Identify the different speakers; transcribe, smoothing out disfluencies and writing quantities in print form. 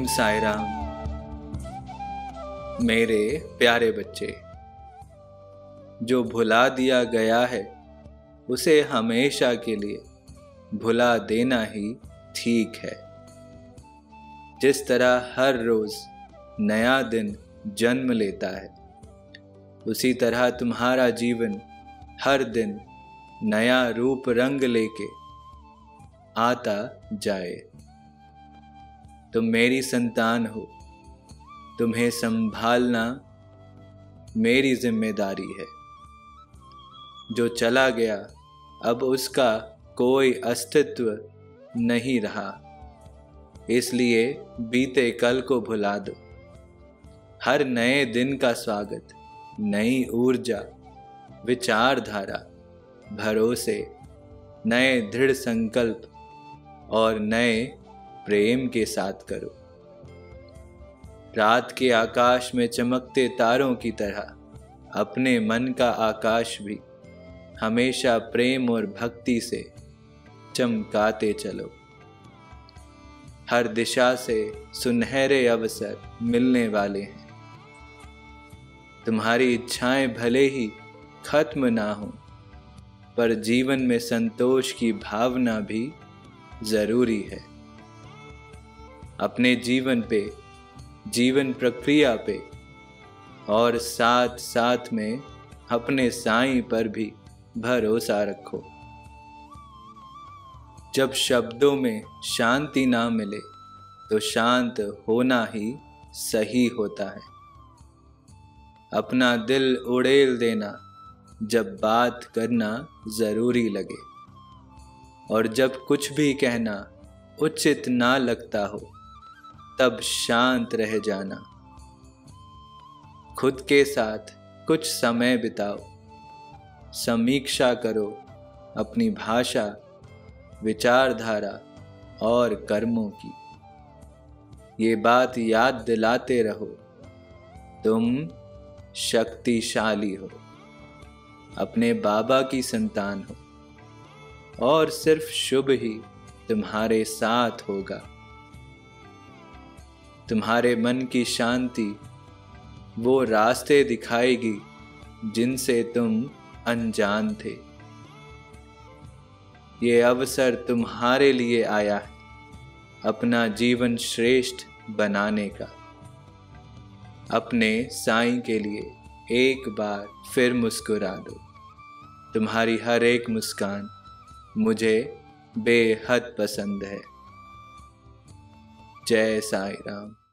Speaker 1: साईं राम। मेरे प्यारे बच्चे, जो भुला दिया गया है उसे हमेशा के लिए भुला देना ही ठीक है। जिस तरह हर रोज नया दिन जन्म लेता है, उसी तरह तुम्हारा जीवन हर दिन नया रूप रंग लेके आता जाए। तुम मेरी संतान हो, तुम्हें संभालना मेरी जिम्मेदारी है। जो चला गया अब उसका कोई अस्तित्व नहीं रहा, इसलिए बीते कल को भुला दो। हर नए दिन का स्वागत नई ऊर्जा, विचारधारा, भरोसे, नए दृढ़ संकल्प और नए प्रेम के साथ करो। रात के आकाश में चमकते तारों की तरह अपने मन का आकाश भी हमेशा प्रेम और भक्ति से चमकाते चलो। हर दिशा से सुनहरे अवसर मिलने वाले हैं। तुम्हारी इच्छाएं भले ही खत्म ना हो, पर जीवन में संतोष की भावना भी जरूरी है। अपने जीवन पे, जीवन प्रक्रिया पे और साथ साथ में अपने साईं पर भी भरोसा रखो। जब शब्दों में शांति ना मिले तो शांत होना ही सही होता है। अपना दिल उड़ेल देना जब बात करना जरूरी लगे, और जब कुछ भी कहना उचित ना लगता हो तब शांत रह जाना। खुद के साथ कुछ समय बिताओ, समीक्षा करो अपनी भाषा, विचारधारा और कर्मों की। ये बात याद दिलाते रहो, तुम शक्तिशाली हो, अपने बाबा की संतान हो, और सिर्फ शुभ ही तुम्हारे साथ होगा। तुम्हारे मन की शांति वो रास्ते दिखाएगी जिनसे तुम अनजान थे। ये अवसर तुम्हारे लिए आया है अपना जीवन श्रेष्ठ बनाने का। अपने साईं के लिए एक बार फिर मुस्कुरा दो। तुम्हारी हर एक मुस्कान मुझे बेहद पसंद है। जय साईं राम।